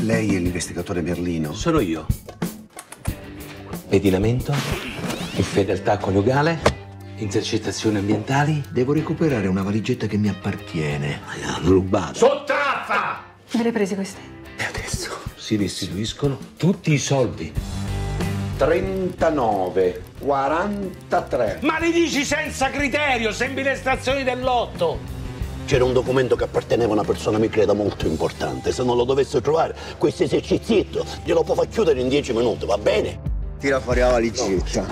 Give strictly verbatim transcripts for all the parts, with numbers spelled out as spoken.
Lei è l'investigatore Merlino? Sono io. Pedinamento, infedeltà coniugale, intercettazioni ambientali. Devo recuperare una valigetta che mi appartiene. Ma l'hanno rubato. Sottraffa! Me le hai prese queste? E adesso si restituiscono tutti i soldi. trentanove, quarantatré. Ma li dici senza criterio, sembri le stazioni del lotto. C'era un documento che apparteneva a una persona, mi creda, molto importante. Se non lo dovesse trovare, questo esercizietto glielo può far chiudere in dieci minuti, va bene? Tira fuori la valigetta.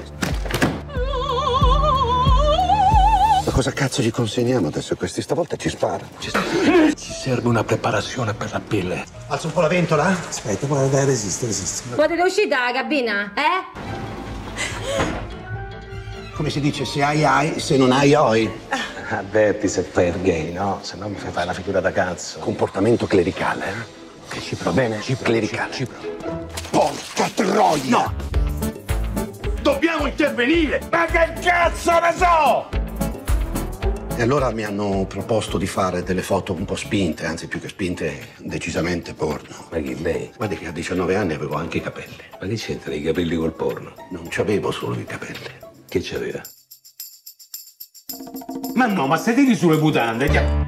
Ma cosa cazzo gli consegniamo adesso? Questi stavolta ci sparano. Ci, ci serve una preparazione per la pelle. Alza un po' la ventola? Aspetta, guarda, dai, resiste, resiste. Potete uscire dalla cabina, eh? Come si dice, se hai hai, se non hai oi. Avverti se fai il gay, no? Se no mi fai fare la figura da cazzo. Comportamento clericale, eh? Che ci Va bene? Cipro, Clericale. Cipro, Cipro. Porca troia! No! Dobbiamo intervenire! Ma che cazzo ne so! E allora mi hanno proposto di fare delle foto un po' spinte, anzi più che spinte, decisamente porno. Ma chi, lei? Guardi che a diciannove anni avevo anche i capelli. Ma che c'entra i capelli col porno? Non c'avevo solo i capelli. Che c'aveva? Ma no, ma stai sulle mutande.